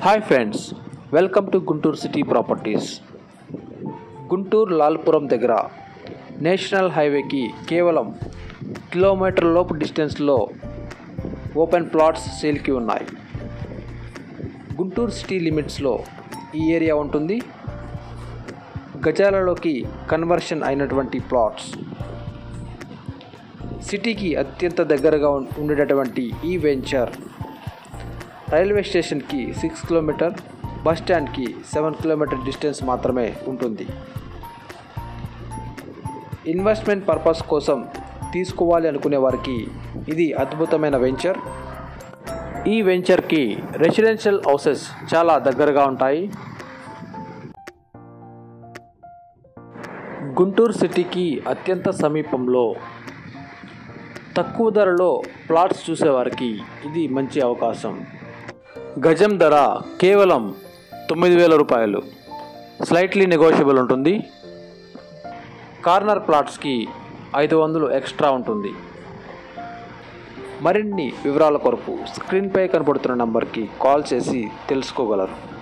Hi friends, welcome to Guntur city properties. Guntur Lalpuram దగ్గర national హైవేకి కేవలం కిలోమీటర్ లోపు డిస్టెన్స్లో ఓపెన్ ప్లాట్స్ సేల్కి ఉన్నాయి. గుంటూరు సిటీ లిమిట్స్లో ఈ ఏరియా ఉంటుంది. గజాలలోకి కన్వర్షన్ అయినటువంటి ప్లాట్స్, సిటీకి అత్యంత దగ్గరగా ఉండేటటువంటి ఈ వెంచర్ రైల్వే స్టేషన్కి 6 కిలోమీటర్, బస్ స్టాండ్కి 7 కిలోమీటర్ డిస్టెన్స్ మాత్రమే ఉంటుంది. ఇన్వెస్ట్మెంట్ పర్పస్ కోసం తీసుకోవాలి అనుకునే వారికి ఇది అద్భుతమైన వెంచర్. ఈ వెంచర్కి రెసిడెన్షియల్ హౌసెస్ చాలా దగ్గరగా ఉంటాయి. గుంటూరు సిటీకి అత్యంత సమీపంలో తక్కువ ధరలో ప్లాట్స్ చూసేవారికి ఇది మంచి అవకాశం. గజం ధర కేవలం 9,000 రూపాయలు, స్లైట్లీ నెగోషియబుల్ ఉంటుంది. కార్నర్ ప్లాట్స్కి 500 ఎక్స్ట్రా ఉంటుంది. మరిన్ని వివరాల కొరకు స్క్రీన్పై కనబడుతున్న నంబర్కి కాల్ చేసి తెలుసుకోగలరు.